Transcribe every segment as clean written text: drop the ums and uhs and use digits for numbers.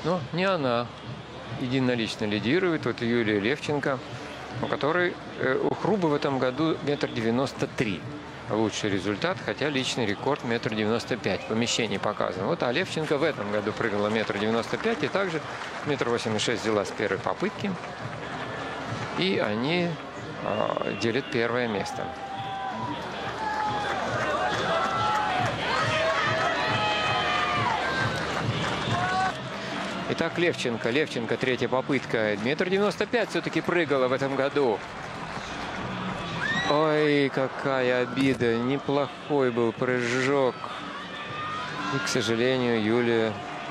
Но не она единолично лидирует. Вот Юлия Левченко, у которой у Хрубы в этом году 1,93 м. Лучший результат, хотя личный рекорд 1,95 м. В помещении показан. Вот, а Левченко в этом году прыгала 1,95 м и также 1,86 м взяла с первой попытки. И они делят первое место. Итак, Левченко, третья попытка. 1,95 м все-таки прыгала в этом году. Ой, какая обида. Неплохой был прыжок. И, к сожалению, Юлия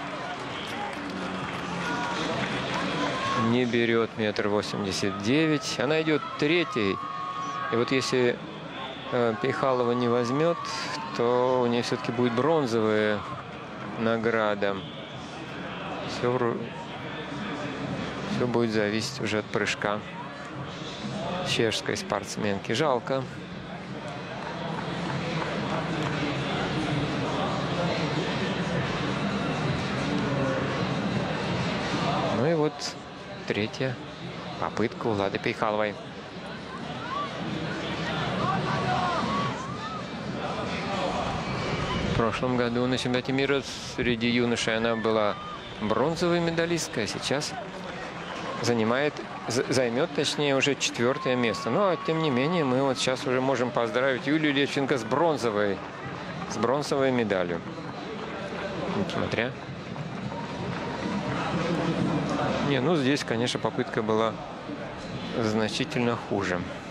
не берет 1,89 м. Она идет третьей. И вот если Пейхалова не возьмет, то у нее все-таки будет бронзовая награда. Все будет зависеть уже от прыжка чешской спортсменки. Жалко. Ну и вот третья попытка у Лады Пейхаловой. В прошлом году на чемпионате мира среди юношей она была бронзовой медалисткой, а сейчас займет, точнее, уже 4-е место. Но, тем не менее, мы вот сейчас уже можем поздравить Юлию Левченко с бронзовой медалью. Несмотря. Не, ну здесь, конечно, попытка была значительно хуже.